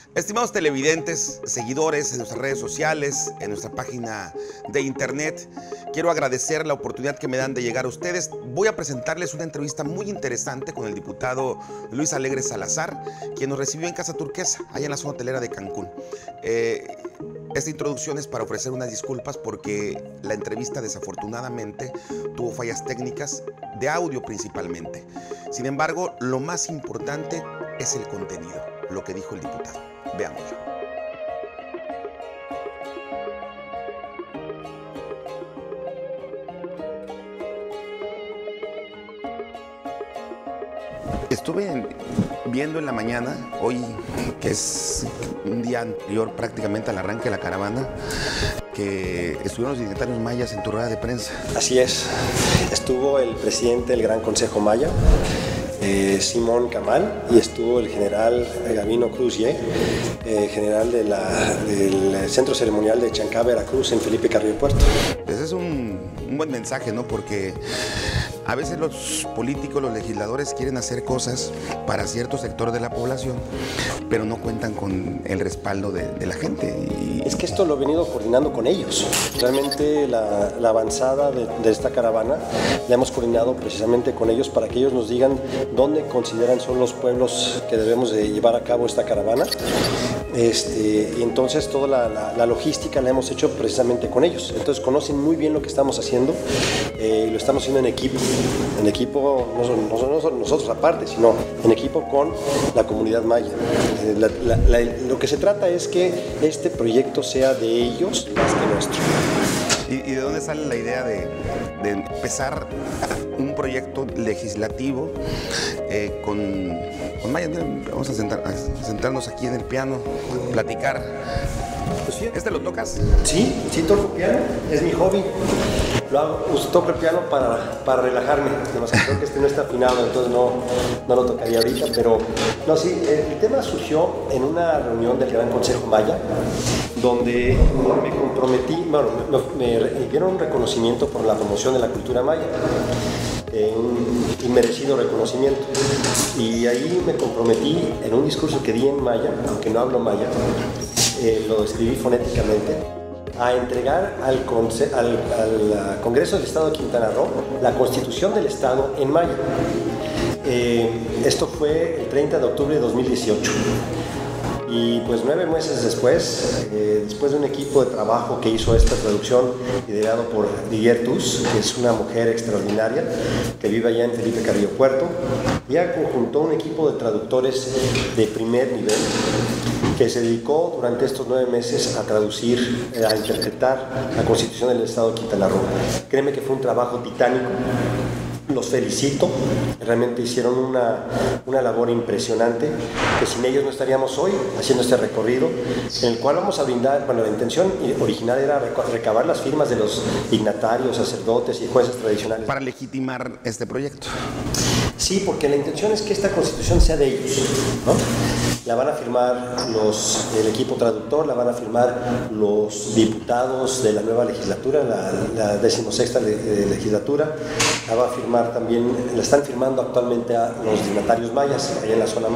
Estimados televidentes, seguidores en nuestras redes sociales, en nuestra página de internet, quiero agradecer la oportunidad que me dan de llegar a ustedes. Voy a presentarles una entrevista muy interesante con el diputado Luis Alegre Salazar, quien nos recibió en Casa Turquesa, allá en la zona hotelera de Cancún. Esta introducción es para ofrecer unas disculpas porque la entrevista desafortunadamente tuvo fallas técnicas, de audio principalmente. Sin embargo, lo más importante es el contenido, lo que dijo el diputado. Veámoslo. Estuve viendo en la mañana, hoy que es un día anterior prácticamente al arranque de la caravana, que estuvieron los dignatarios mayas en tu rueda de prensa. Así es, estuvo el presidente del Gran Consejo Maya, Simón Camal, y estuvo el general Gabino Cruz Ye, general del Centro Ceremonial de Chancá, Veracruz, en Felipe Carrillo Puerto. Ese es un buen mensaje, ¿no? Porque a veces los políticos, los legisladores quieren hacer cosas para cierto sector de la población, pero no cuentan con el respaldo de la gente. Es que esto lo he venido coordinando con ellos. Realmente la avanzada de esta caravana la hemos coordinado precisamente con ellos para que ellos nos digan dónde consideran son los pueblos que debemos de llevar a cabo esta caravana. Y entonces toda la logística la hemos hecho precisamente con ellos. Entonces conocen muy bien lo que estamos haciendo y lo estamos haciendo en equipo, no nosotros aparte, sino en equipo con la comunidad maya. Lo que se trata es que este proyecto sea de ellos más que nuestro. ¿Y de dónde sale la idea de empezar un proyecto legislativo con mayas? Miren, vamos a sentarnos aquí en el piano, platicar. ¿Este lo tocas? Sí, toco piano, es mi hobby. Lo hago, toco el piano para relajarme, además que creo que este no está afinado, entonces no lo tocaría ahorita, pero no, sí, el tema surgió en una reunión del Gran Consejo Maya, donde me comprometí, bueno, me dieron un reconocimiento por la promoción de la cultura maya, un inmerecido reconocimiento, y ahí me comprometí en un discurso que di en maya, aunque no hablo maya, lo escribí fonéticamente, a entregar al Congreso del Estado de Quintana Roo la Constitución del Estado en maya. Esto fue el 30 de octubre de 2018. Y pues 9 meses después, después de un equipo de trabajo que hizo esta traducción, liderado por Didier Tus, que es una mujer extraordinaria, que vive allá en Felipe Carrillo Puerto, ya conjuntó un equipo de traductores de primer nivel, que se dedicó durante estos 9 meses a traducir, a interpretar la Constitución del Estado de Quintana Roo. Créeme que fue un trabajo titánico. Los felicito, realmente hicieron una labor impresionante, que sin ellos no estaríamos hoy haciendo este recorrido, en el cual vamos a brindar, bueno, la intención original era recabar las firmas de los dignatarios, sacerdotes y jueces tradicionales. Para legitimar este proyecto. Sí, porque la intención es que esta Constitución sea de ellos, ¿no? La van a firmar el equipo traductor, la van a firmar los diputados de la nueva legislatura, la 16ª legislatura, la va a firmar también, la están firmando actualmente a los dignatarios mayas, allá en la zona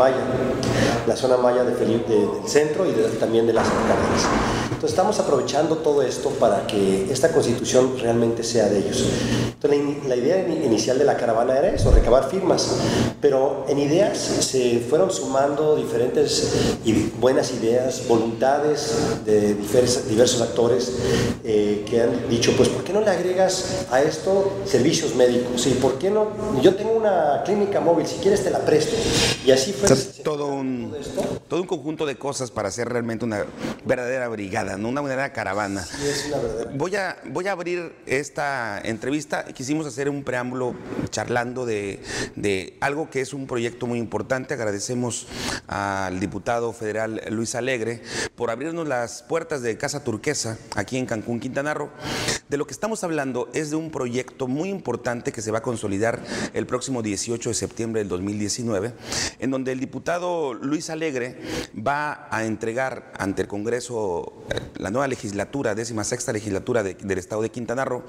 maya del centro y también de las cercanías. Entonces estamos aprovechando todo esto para que esta Constitución realmente sea de ellos. Entonces la idea inicial de la caravana era eso, recabar firmas, pero en ideas se fueron sumando diferentes y buenas ideas, voluntades de diversos actores que han dicho, pues ¿por qué no le agregas a esto servicios médicos? ¿Y por qué no? Yo tengo una clínica móvil, si quieres te la presto. Y así fue. Todo un conjunto de cosas para hacer realmente una verdadera brigada, ¿no? Una verdadera caravana. Sí, es una verdadera. Voy a abrir esta entrevista. Quisimos hacer un preámbulo charlando de algo que es un proyecto muy importante. Agradecemos al diputado federal Luis Alegre por abrirnos las puertas de Casa Turquesa aquí en Cancún, Quintana Roo. De lo que estamos hablando es de un proyecto muy importante que se va a consolidar el próximo 18 de septiembre del 2019, en donde el diputado Luis Alegre va a entregar ante el Congreso, la nueva legislatura, 16ª legislatura del Estado de Quintana Roo,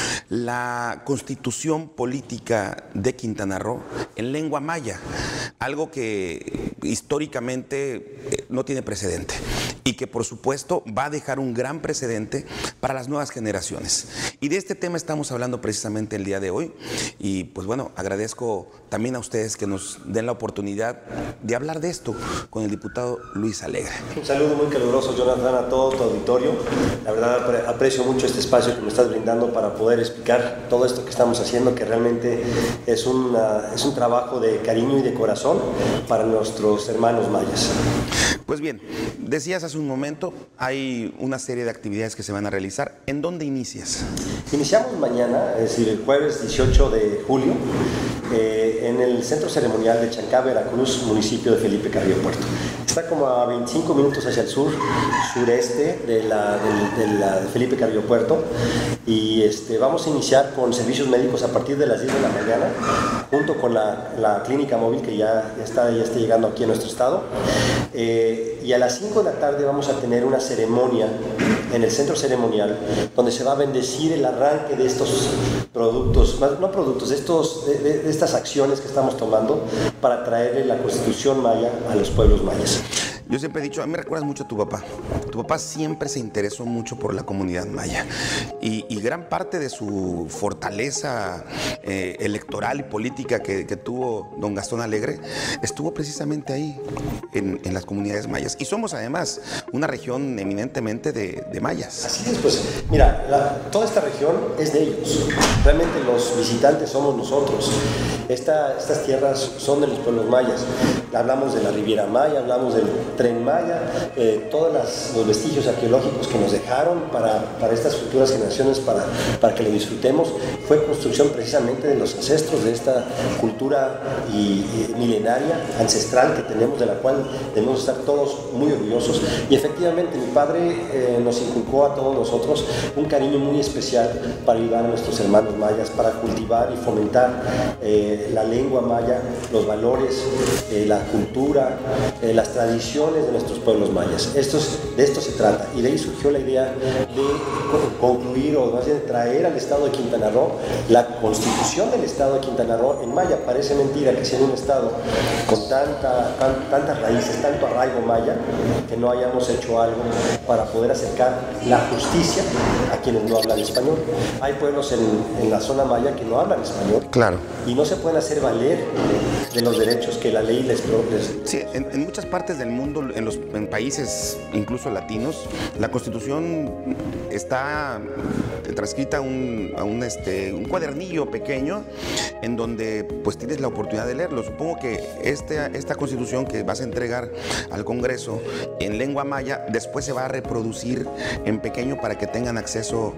la Constitución Política de Quintana Roo en lengua maya, algo que históricamente no tiene precedente y que por supuesto va a dejar un gran precedente para las nuevas generaciones. Y de este tema estamos hablando precisamente el día de hoy y pues bueno, agradezco también a ustedes que nos den la oportunidad de hablar de esto con el diputado Luis Alegre. Un saludo muy caluroso, Jonathan, a todo tu auditorio. La verdad aprecio mucho este espacio que me estás brindando para poder explicar todo esto que estamos haciendo, que realmente es un trabajo de cariño y de corazón para nuestros hermanos mayas. Pues bien, decías hace un momento, hay una serie de actividades que se van a realizar. ¿En dónde inicias? Iniciamos mañana, es decir, el jueves 18 de julio, en el Centro Ceremonial de Chancá, Veracruz, municipio de Felipe Carrillo Puerto. Está como a 25 minutos hacia el sureste de Felipe Carrillo Puerto, y vamos a iniciar con servicios médicos a partir de las 10 de la mañana, junto con la clínica móvil que ya está llegando aquí a nuestro estado. Y a las 5 de la tarde vamos a tener una ceremonia en el centro ceremonial donde se va a bendecir el arranque de estos productos, no productos, de estas acciones que estamos tomando para traerle la Constitución maya a los pueblos mayas. Yo siempre he dicho, a mí me recuerdas mucho a tu papá. Tu papá siempre se interesó mucho por la comunidad maya y gran parte de su fortaleza electoral y política que tuvo don Gastón Alegre estuvo precisamente ahí, en las comunidades mayas. Y somos además una región eminentemente de mayas. Así es, pues mira, toda esta región es de ellos. Realmente los visitantes somos nosotros. Estas tierras son de los pueblos mayas. Hablamos de la Riviera Maya, hablamos del Tren Maya, todos los vestigios arqueológicos que nos dejaron para estas futuras generaciones, para que lo disfrutemos, fue construcción precisamente de los ancestros, de esta cultura milenaria, ancestral que tenemos, de la cual debemos estar todos muy orgullosos. Y efectivamente mi padre nos inculcó a todos nosotros un cariño muy especial para ayudar a nuestros hermanos mayas, para cultivar y fomentar la lengua maya, los valores, la cultura, las tradiciones de nuestros pueblos mayas. De esto se trata, y de ahí surgió la idea de concluir, o más bien traer al estado de Quintana Roo la constitución del estado de Quintana Roo en maya. Parece mentira que sea un estado con tantas raíces, tanto arraigo maya, que no hayamos hecho algo para poder acercar la justicia a quienes no hablan español. Hay pueblos en la zona maya que no hablan español, claro, y no se pueden hacer valer de los derechos que la ley les Sí, en muchas partes del mundo, en países incluso latinos, la Constitución está transcrita a un cuadernillo pequeño en donde pues tienes la oportunidad de leerlo. Supongo que esta Constitución que vas a entregar al Congreso en lengua maya después se va a reproducir en pequeño para que tengan acceso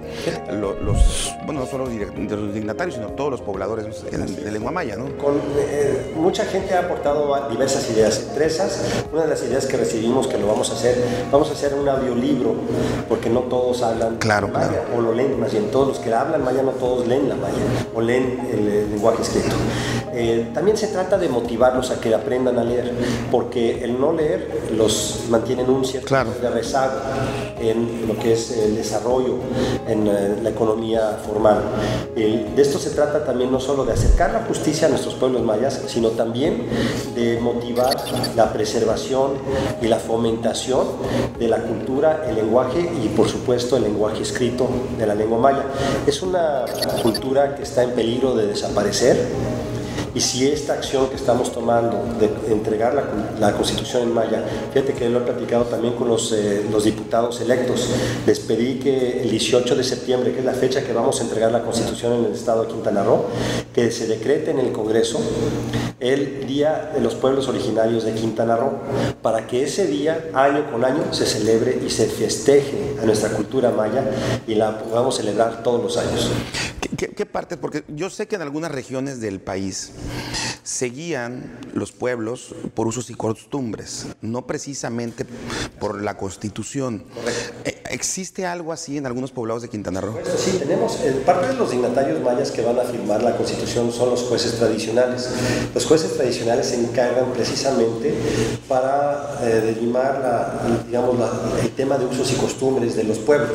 no solo los dignatarios, sino todos los pobladores de lengua maya, ¿no? Mucha gente ha aportado diversas ideas. Entre esas, una de las ideas que recibimos, que lo vamos a hacer un audiolibro, porque no todos hablan maya, o lo leen, más bien todos los que hablan maya, no todos leen la maya, o leen el lenguaje escrito. También se trata de motivarlos a que aprendan a leer, porque el no leer los mantiene en un cierto de rezago en lo que es el desarrollo en la economía formal. De esto se trata también, no solo de acercar la justicia a nuestros pueblos mayas, sino también de motivar la preservación y la fomentación de la cultura, el lenguaje y por supuesto el lenguaje escrito de la lengua maya. Es una cultura que está en peligro de desaparecer. Y si esta acción que estamos tomando de entregar la Constitución en maya, fíjate que lo he platicado también con los diputados electos, les pedí que el 18 de septiembre, que es la fecha que vamos a entregar la Constitución en el estado de Quintana Roo, que se decrete en el Congreso el Día de los Pueblos Originarios de Quintana Roo, para que ese día, año con año, se celebre y se festeje a nuestra cultura maya y la podamos celebrar todos los años. ¿Qué parte? Porque yo sé que en algunas regiones del país seguían los pueblos por usos y costumbres, no precisamente por la Constitución. ¿Existe algo así en algunos poblados de Quintana Roo? Sí, tenemos parte de los dignatarios mayas que van a firmar la Constitución son los jueces tradicionales. Los jueces tradicionales se encargan precisamente para dirimar el tema de usos y costumbres de los pueblos.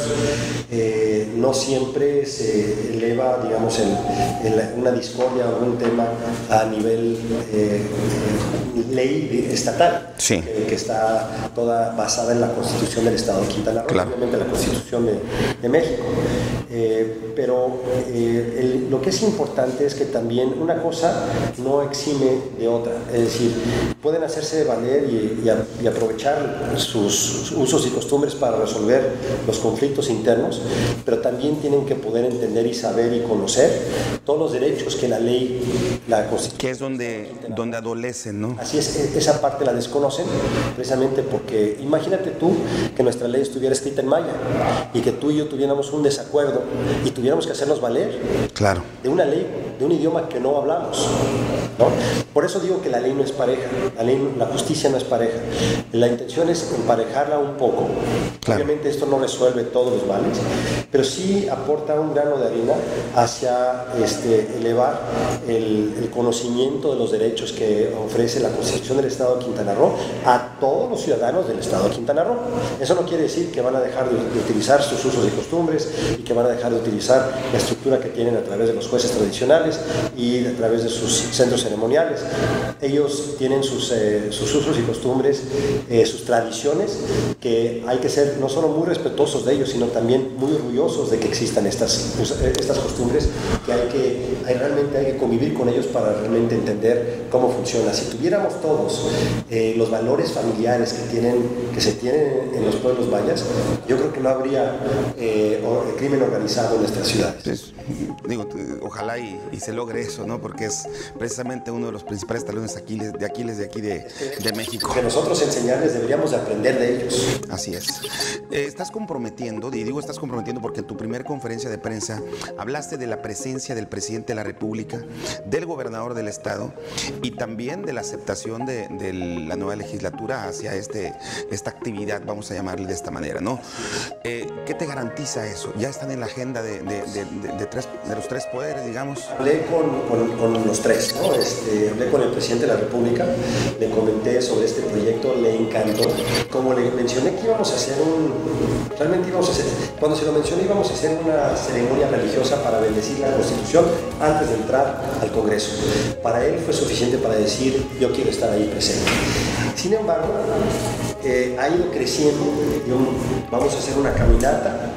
No siempre se eleva, digamos, una discordia o un tema a nivel ley estatal, sí, que está toda basada en la Constitución del Estado de Quintana Roo, claro, obviamente la Constitución de México. Pero lo que es importante es que también una cosa no exime de otra, es decir, pueden hacerse valer y aprovechar sus usos y costumbres para resolver los conflictos internos, pero también tienen que poder entender y saber y conocer todos los derechos que la ley, la Constitución, que es donde adolecen, ¿no? Así es, esa parte la desconocen precisamente porque imagínate tú que nuestra ley estuviera escrita en maya y que tú y yo tuviéramos un desacuerdo y tuviéramos que hacernos valer, claro, de una ley, de un idioma que no hablamos, ¿no? Por eso digo que la ley no es pareja, la justicia no es pareja. La intención es emparejarla un poco. Claro. Obviamente esto no resuelve todos los males, pero sí aporta un grano de arena hacia elevar el conocimiento de los derechos que ofrece la Constitución del Estado de Quintana Roo a todos los ciudadanos del Estado de Quintana Roo. Eso no quiere decir que van a dejar de utilizar sus usos y costumbres y que van a dejar de utilizar la estructura que tienen a través de los jueces tradicionales y a través de sus centros ceremoniales. Ellos tienen sus usos y costumbres, sus tradiciones, que hay que ser no solo muy respetuosos de ellos, sino también muy orgullosos de que existan estas costumbres, que realmente hay que convivir con ellos para realmente entender cómo funciona. Si tuviéramos todos los valores familiares que se tienen en los pueblos mayas, yo creo que no habría crimen organizado en nuestras ciudades. Pues, digo, ojalá y se logre eso, ¿no? Porque es precisamente uno de los principales talones de Aquiles de aquí de México. Que nosotros enseñarles deberíamos de aprender de ellos. Así es. Estás comprometiendo, y digo estás comprometiendo porque en tu primera conferencia de prensa hablaste de la presencia del presidente de la República, del gobernador del estado y también de la aceptación de la nueva legislatura hacia esta actividad, vamos a llamarle de esta manera, ¿no? ¿Qué te garantiza eso? ¿Ya están en la agenda de los tres poderes, digamos? Hablé con los tres, ¿no? Hablé con el presidente de la República, le comenté sobre este proyecto, le encantó. Como le mencioné que íbamos a hacer cuando se lo mencioné íbamos a hacer una ceremonia religiosa para bendecir la Constitución antes de entrar al Congreso. Para él fue suficiente para decir, yo quiero estar ahí presente. Sin embargo, ha ido creciendo. Vamos a hacer una caminata,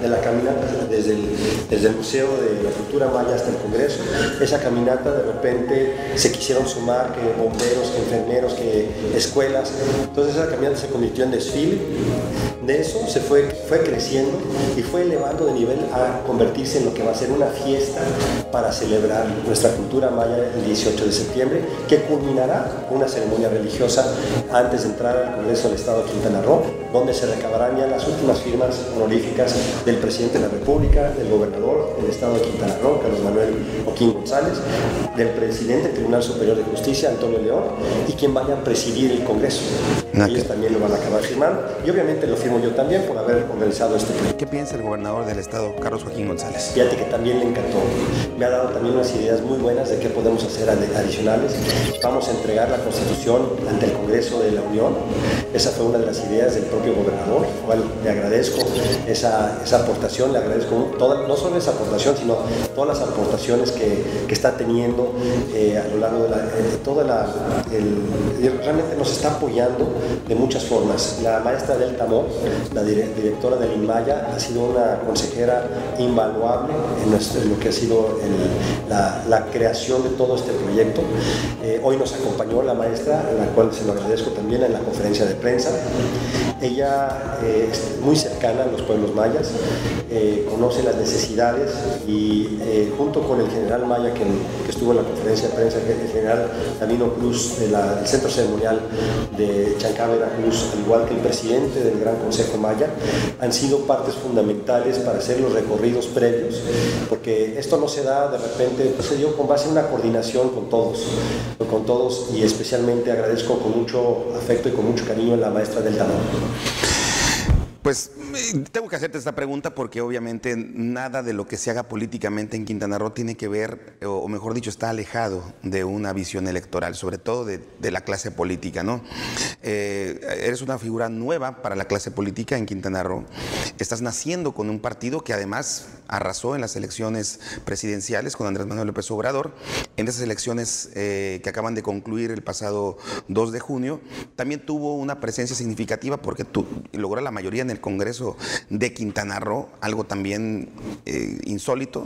desde el Museo de la Cultura Maya hasta el Congreso. Esa caminata de repente se quisieron sumar que bomberos, que enfermeros, que escuelas. Entonces esa caminata se convirtió en desfile. De eso se fue creciendo y fue elevando de nivel a convertirse en lo que va a ser una fiesta para celebrar nuestra cultura maya el 18 de septiembre, que culminará con una ceremonia religiosa antes de entrar al Congreso del Estado de Quintana Roo, donde se recabarán ya las últimas firmas honoríficas del presidente de la República, del gobernador del Estado de Quintana Roo, Carlos Manuel Joaquín González, del presidente del Tribunal Superior de Justicia, Antonio León, y quien vaya a presidir el Congreso. Ellos también lo van a acabar firmando, y obviamente lo firmo yo también por haber organizado este proyecto. ¿Qué piensa el gobernador del estado, Carlos Joaquín González? Fíjate que también le encantó. Me ha dado también unas ideas muy buenas de qué podemos hacer adicionales. Vamos a entregar la Constitución ante el Congreso de la Unión. Esa fue una de las ideas del propio gobernador, al cual le agradezco esa aportación, le agradezco no solo esa aportación, sino todas las aportaciones que está teniendo a lo largo de realmente nos está apoyando de muchas formas. La maestra Delta Mo, la directora del INMAYA, ha sido una consejera invaluable en lo que ha sido la creación de todo este proyecto. Hoy nos acompañó la maestra, a la cual se lo agradezco también en la conferencia de prensa. Ella es muy cercana a los pueblos mayas, conoce las necesidades y junto con el general maya que estuvo en la conferencia de prensa, el general Davino Cruz del Centro Ceremonial de Chancá, Veracruz, al igual que el presidente del Gran Consejo Maya, han sido partes fundamentales para hacer los recorridos previos, porque esto no se da de repente, se dio con base en una coordinación con todos y especialmente agradezco con mucho afecto y con mucho cariño a la maestra del Damón. Pues Tengo que hacerte esta pregunta porque obviamente nada de lo que se haga políticamente en Quintana Roo tiene que ver, o mejor dicho, está alejado de una visión electoral, sobre todo de la clase política, ¿no? Eres una figura nueva para la clase política en Quintana Roo. Estás naciendo con un partido que además arrasó en las elecciones presidenciales con Andrés Manuel López Obrador. En esas elecciones que acaban de concluir el pasado 2 de junio, también tuvo una presencia significativa porque logró la mayoría en el Congreso de Quintana Roo, algo también insólito.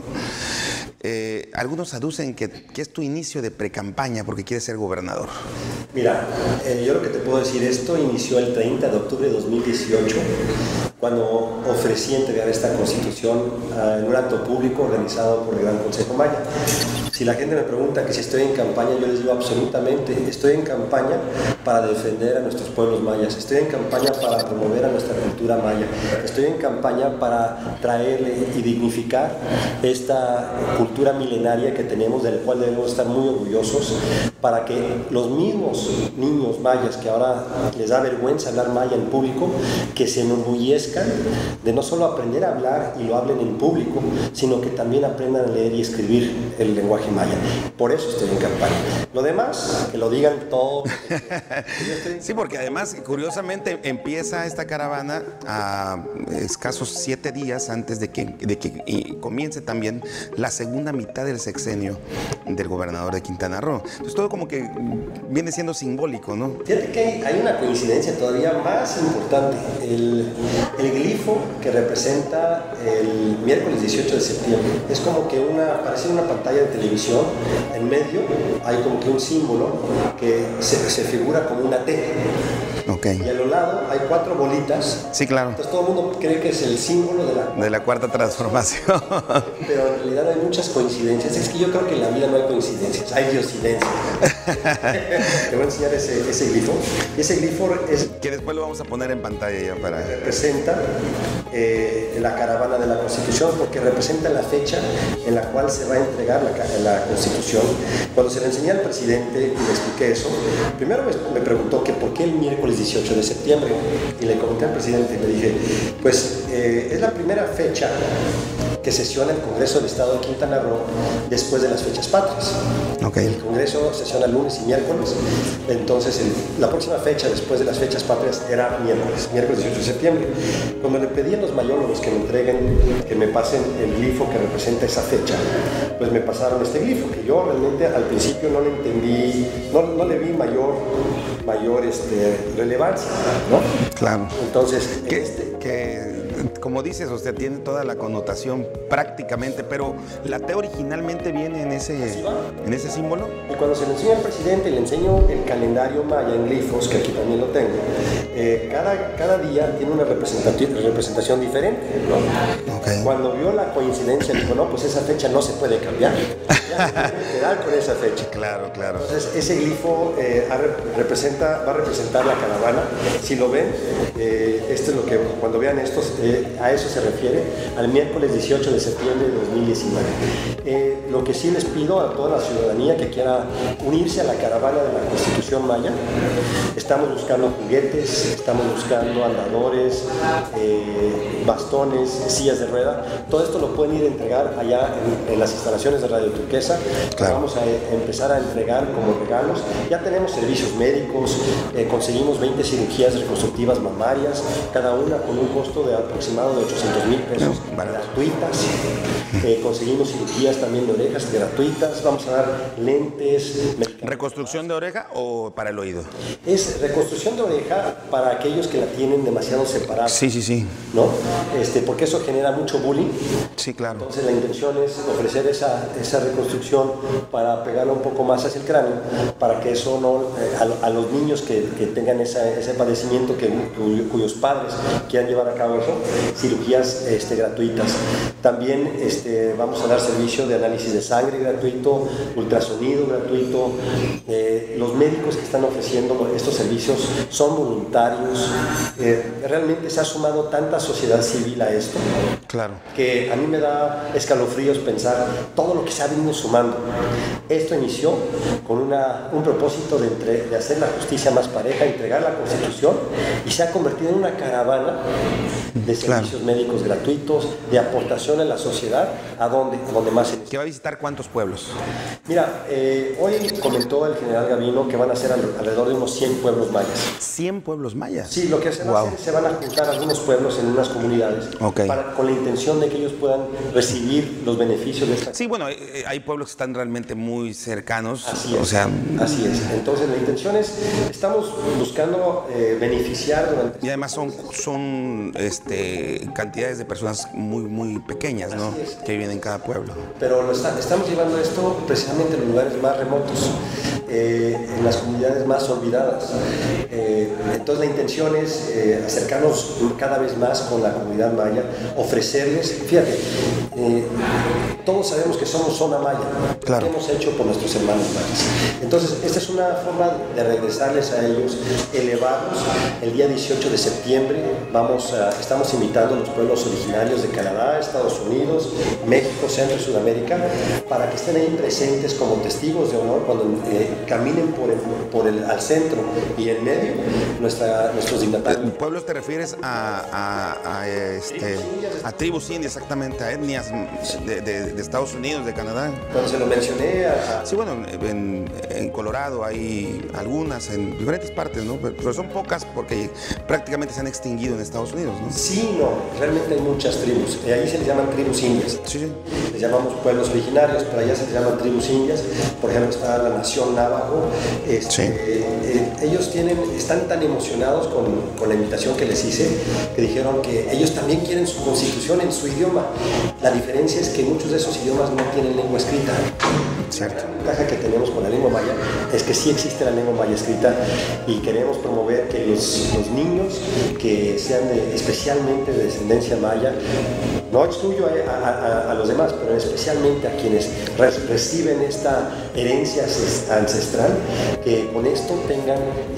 Algunos aducen que es tu inicio de precampaña porque quieres ser gobernador. Mira, yo lo que te puedo decir, esto inició el 30 de octubre de 2018, cuando ofrecí entregar esta Constitución en un acto público organizado por el Gran Consejo Maya. Si la gente me pregunta que si estoy en campaña, yo les digo absolutamente, estoy en campaña para defender a nuestros pueblos mayas, estoy en campaña para promover a nuestra cultura maya, estoy en campaña para traerle y dignificar esta cultura milenaria que tenemos, del cual debemos estar muy orgullosos, para que los mismos niños mayas que ahora les da vergüenza hablar maya en público, que se enorgullezcan de no solo aprender a hablar y lo hablen en público, sino que también aprendan a leer y escribir el lenguaje maya. Por eso estoy en campaña. Lo demás, que lo digan todos. Sí, porque además, curiosamente, empieza esta caravana a escasos 7 días antes de que comience también la segunda mitad del sexenio del gobernador de Quintana Roo. Entonces, todo como que viene siendo simbólico, ¿no? Fíjate que hay una coincidencia todavía más importante. El glifo que representa el miércoles 18 de septiembre es como que parece una pantalla de televisión. En medio hay como que un símbolo que se figura como una T. Okay. Y a los lados hay 4 bolitas. Sí, claro. Entonces todo el mundo cree que es el símbolo de la cuarta transformación. Pero en realidad hay muchas coincidencias. Es que yo creo que en la vida no hay coincidencias, hay diosidencias. Te voy a enseñar ese glifo. Ese glifo es... Que después lo vamos a poner en pantalla ya para... Representa la caravana de la Constitución, porque representa la fecha en la cual se va a entregar la Constitución. Cuando se le enseñé al presidente y le expliqué eso, primero me preguntó que por qué el miércoles 18 de septiembre, y le comenté al presidente y le dije, pues es la primera fecha que sesiona el Congreso del Estado de Quintana Roo después de las fechas patrias. Okay. El Congreso sesiona lunes y miércoles, entonces la próxima fecha después de las fechas patrias era miércoles 18 de septiembre. Cuando le pedí a los mayólogos que me entreguen, que me pasen el glifo que representa esa fecha, pues me pasaron este glifo, que yo realmente al principio no le entendí, no le vi mayor relevancia, ¿no? Claro. Entonces, como dices, usted tiene toda la connotación prácticamente, pero la T originalmente viene en ese símbolo. Y cuando se le enseña al presidente, le enseño el calendario maya en glifos, que aquí también lo tengo. Cada día tiene una representación diferente, ¿no? Okay. Cuando vio la coincidencia, dijo, no, pues esa fecha no se puede cambiar. Ya se tiene que quedar con esa fecha. Claro, claro. Entonces, ese glifo va a representar la caravana. Si lo ven, esto es lo que, cuando vean esto, a eso se refiere, al miércoles 18 de septiembre de 2019. Lo que sí les pido a toda la ciudadanía que quiera unirse a la caravana de la Constitución Maya, estamos buscando juguetes, estamos buscando andadores, bastones, sillas de rueda. Todo esto lo pueden ir a entregar allá en las instalaciones de Radio Turquesa. Claro. Vamos a empezar a entregar como regalos. Ya tenemos servicios médicos, conseguimos 20 cirugías reconstructivas mamarias, cada una con un costo de aproximado de 800,000 pesos gratuitas. Conseguimos cirugías también de orejas gratuitas. Vamos a dar lentes. ¿Reconstrucción de oreja o para el oído? Es reconstrucción de oreja para aquellos que la tienen demasiado separada. Sí. ¿No? Porque eso genera mucho bullying. Sí, claro. Entonces la intención es ofrecer esa reconstrucción para pegarla un poco más hacia el cráneo, para que eso no, a los niños que tengan ese padecimiento, cuyos padres quieran llevar a cabo eso, cirugías gratuitas. También vamos a dar servicio de análisis de sangre gratuito, ultrasonido gratuito. Los médicos que están ofreciendo estos servicios son voluntarios. Realmente se ha sumado tanta sociedad civil a esto, claro, que a mí me da escalofríos pensar todo lo que se ha venido sumando. Esto inició con un propósito de hacer la justicia más pareja, entregar la Constitución, y se ha convertido en una caravana de servicios médicos gratuitos, de aportación a la sociedad, a donde más se necesita. ¿Que va a visitar cuántos pueblos? Mira, hoy comentó el general Gavino que van a ser alrededor de unos 100 pueblos mayas. ¿100 pueblos mayas? Sí, lo que se va a hacer, se van a juntar algunos pueblos en unas comunidades con la intención de que ellos puedan recibir los beneficios de esta. Sí, bueno, hay pueblos que están realmente muy cercanos. Así es, o sea, así es. Entonces la intención es, estamos buscando beneficiar durante... Y además son cantidades de personas muy pequeñas, ¿no? Que viven en cada pueblo. Pero estamos llevando esto precisamente en los lugares más remotos, en las comunidades más olvidadas. Entonces la intención es acercarnos cada vez más con la comunidad maya, ofrecerles, fíjate, todos sabemos que somos zona maya, claro. ¿Qué hemos hecho por nuestros hermanos mayas? Entonces esta es una forma de regresarles a ellos, elevarlos. El día 18 de septiembre estamos invitando a los pueblos originarios de Canadá, Estados Unidos, México, Centro y Sudamérica, para que estén ahí presentes como testigos de honor cuando caminen al centro y en medio nuestros dignatarios. ¿Pueblos te refieres a tribus indias, exactamente, a etnias de Estados Unidos, de Canadá? Cuando se lo mencioné Sí, bueno, en Colorado hay algunas, en diferentes partes, ¿no? Pero son pocas porque prácticamente se han extinguido en Estados Unidos, ¿no? Sí, no, realmente hay muchas tribus. Ahí se les llaman tribus indias. Sí. Les llamamos pueblos originarios, pero allá se les llaman tribus indias. Por ejemplo, está la nación Navajo. Ellos están tan emocionados con la invitación que les hice, que dijeron que ellos también quieren su constitución en su idioma. La diferencia es que muchos de esos idiomas no tienen lengua escrita. Cierto. La ventaja que tenemos con la lengua maya es que sí existe la lengua maya escrita, y queremos promover que los niños que sean especialmente de descendencia maya, no excluyo a los demás, pero especialmente a quienes reciben esta herencia ancestral, que con esto tengan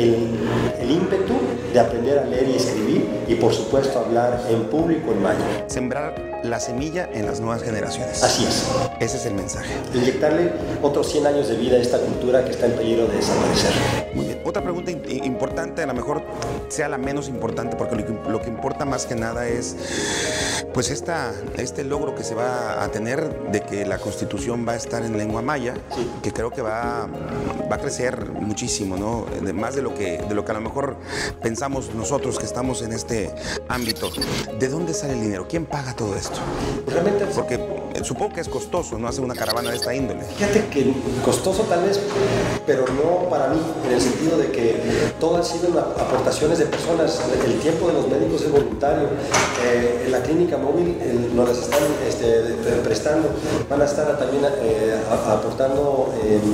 el ímpetu de aprender a leer y escribir, y por supuesto hablar en público en maya. Sembrar la semilla en las nuevas generaciones. Así es. Ese es el mensaje. Inyectarle otros 100 años de vida a esta cultura que está en peligro de desaparecer. Muy bien. Otra pregunta importante, a lo mejor sea la menos importante, porque lo que importa más que nada es pues este logro que se va a tener de que la Constitución va a estar en lengua maya, sí, que creo que va a crecer muchísimo, ¿no? Más de lo que a lo mejor pensamos nosotros que estamos en este ámbito. ¿De dónde sale el dinero? ¿Quién paga todo esto? Realmente, porque supongo que es costoso, ¿no? Hacer una caravana de esta índole. Fíjate que costoso tal vez, pero no para mí, en el sentido de que todo han sido aportaciones de personas. El tiempo de los médicos es voluntario. En la clínica móvil nos las están prestando. Van a estar también aportando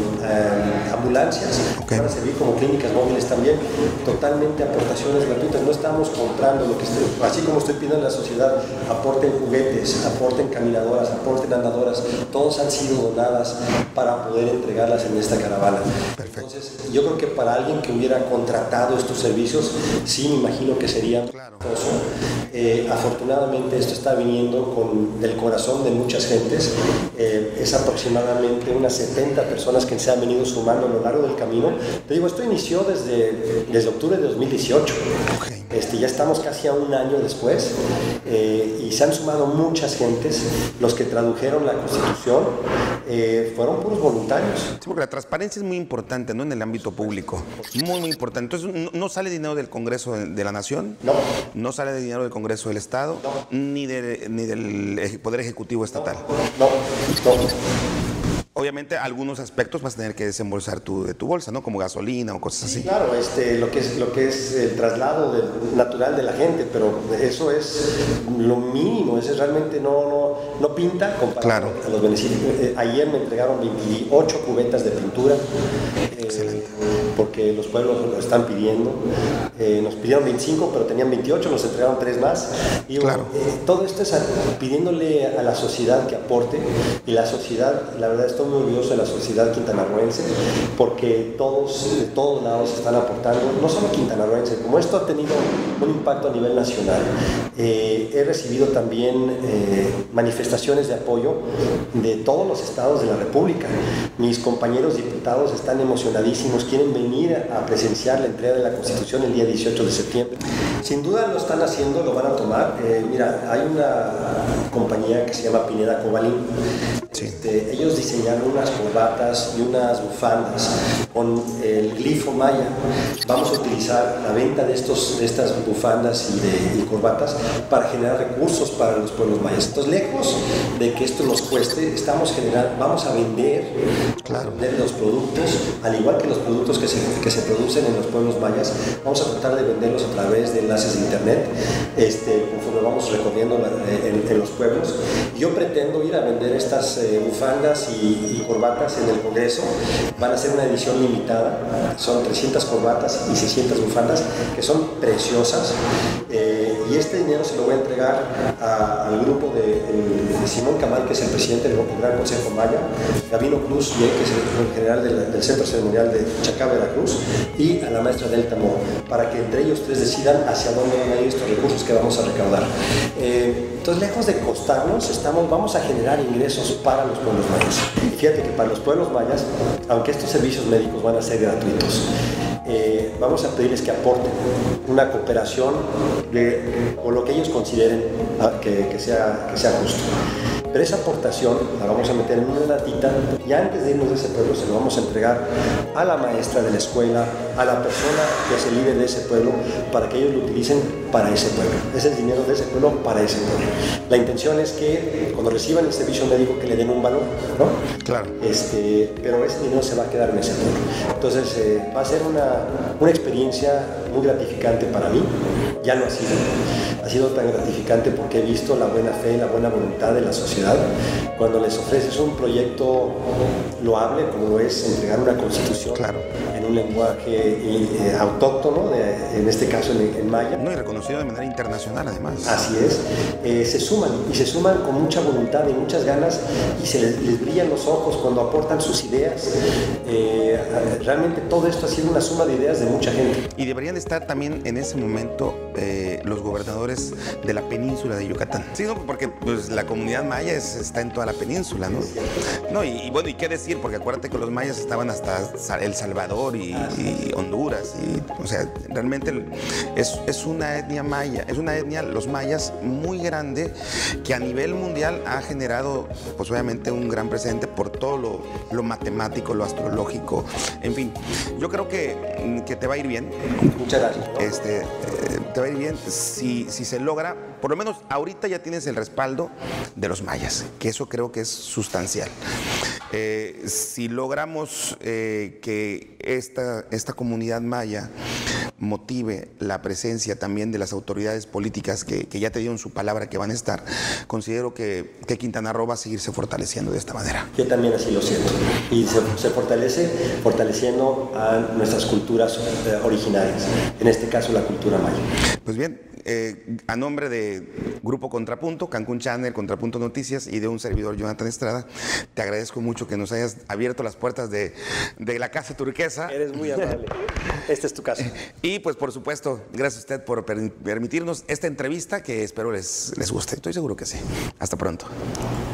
ambulancias, okay, van a servir como clínicas móviles también. Totalmente aportaciones gratuitas. No estamos comprando lo que así como estoy pidiendo en la sociedad, aporten juguetes, aporten caminadoras, aporten andadoras. Todos han sido donadas para poder entregarlas en esta caravana. Perfecto. Entonces, yo creo que para alguien que hubiera contratado estos servicios, sí me imagino que sería costoso. Afortunadamente esto está viniendo del corazón de muchas gentes. Es aproximadamente unas 70 personas que se han venido sumando a lo largo del camino. Te digo, esto inició desde octubre de 2018. Okay. Ya estamos casi a un año después, y se han sumado muchas gentes. Los que tradujeron la Constitución fueron puros voluntarios. Sí, porque la transparencia es muy importante, ¿no? En el ámbito público. Muy importante. Entonces, ¿no sale dinero del Congreso de la Nación? No. ¿No sale dinero del Congreso del Estado? No. Ni del Poder Ejecutivo Estatal. No. Obviamente, algunos aspectos vas a tener que desembolsar de tu bolsa, ¿no? Como gasolina o cosas así. Sí, claro, lo que es el traslado natural de la gente, pero eso es lo mínimo, eso realmente no pinta comparado a los beneficios. Ayer me entregaron 28 cubetas de pintura, porque los pueblos lo están pidiendo. nos pidieron 25, pero tenían 28, nos entregaron 3 más. Y claro. Todo esto es pidiéndole a la sociedad que aporte, y la sociedad, la verdad estoy muy orgulloso de la sociedad quintanarroense, porque todos, de todos lados están aportando, no solo quintanarroense, como esto ha tenido un impacto a nivel nacional. He recibido también manifestaciones de apoyo de todos los estados de la República. Mis compañeros diputados están emocionadísimos, quieren venir a presenciar la entrega de la Constitución el día 18 de septiembre. Sin duda lo están haciendo, lo van a tomar. Mira, hay una compañía que se llama Pineda Cobalín. Sí. Ellos diseñaron unas corbatas y unas bufandas con el glifo maya. Vamos a utilizar la venta de estas bufandas y corbatas para generar recursos para los pueblos mayas. Entonces, lejos de que esto nos cueste, vamos a vender, los productos, al igual que los productos que se producen en los pueblos mayas, vamos a tratar de venderlos a través de enlaces de internet, conforme vamos recorriendo en los pueblos. Yo pretendo ir a vender estas bufandas y corbatas en el Congreso. Van a ser una edición limitada, son 300 corbatas y 600 bufandas, que son preciosas, y este dinero se lo voy a entregar al grupo de Simón Camal, que es el presidente del Gran Consejo Maya, Gabino Cruz, que es el general del Centro Ceremonial de Chacá, Veracruz, y a la maestra Delta Mo, para que entre ellos tres decidan hacia dónde van a ir estos recursos que vamos a recaudar. Entonces, lejos de costarnos, vamos a generar ingresos para los pueblos mayas. Y fíjate que para los pueblos mayas, aunque estos servicios médicos van a ser gratuitos, vamos a pedirles que aporten una cooperación o lo que ellos consideren que sea justo. Pero esa aportación la vamos a meter en una latita, y antes de irnos de ese pueblo se lo vamos a entregar a la maestra de la escuela, a la persona que es el líder de ese pueblo, para que ellos lo utilicen para ese pueblo. Es el dinero de ese pueblo para ese pueblo. La intención es que cuando reciban el servicio médico, que le den un valor, ¿no? Claro. Pero ese dinero se va a quedar en ese pueblo. Entonces, va a ser una experiencia muy gratificante para mí. Ya lo ha sido. Ha sido tan gratificante porque he visto la buena fe, la buena voluntad de la sociedad. Cuando les ofreces un proyecto loable, como lo es entregar una constitución, claro, en un lenguaje autóctono, en este caso en maya. No, y reconocido de manera internacional, además. Así es. Se suman con mucha voluntad y muchas ganas, y se les brillan los ojos cuando aportan sus ideas. Realmente todo esto ha sido una suma de ideas de mucha gente. Y deberían estar también en ese momento los gobernadores de la península de Yucatán. Sí, ¿no? Porque pues, la comunidad maya está en toda la península, ¿no? No, y bueno, ¿y qué decir? Porque acuérdate que los mayas estaban hasta El Salvador y Honduras. O sea, realmente es una etnia maya, los mayas, muy grande, que a nivel mundial ha generado, pues obviamente, un gran presente por todo lo matemático, lo astrológico, en fin. Yo creo que te va a ir bien. Muchas gracias, ¿no? Te va a ir bien si se logra, por lo menos ahorita ya tienes el respaldo de los mayas, que eso creo que es sustancial. Si logramos que esta comunidad maya motive la presencia también de las autoridades políticas que ya te dieron su palabra que van a estar, considero que Quintana Roo va a seguirse fortaleciendo de esta manera. Yo también así lo siento. Y se fortalece fortaleciendo a nuestras culturas originarias, en este caso la cultura maya. Pues bien, a nombre de Grupo Contrapunto, Cancún Channel, Contrapunto Noticias, y de un servidor, Jonathan Estrada, te agradezco mucho que nos hayas abierto las puertas de la Casa Turquesa. Eres muy amable. Esta es tu casa. Y pues por supuesto, gracias a usted por permitirnos esta entrevista, que espero les guste. Estoy seguro que sí. Hasta pronto.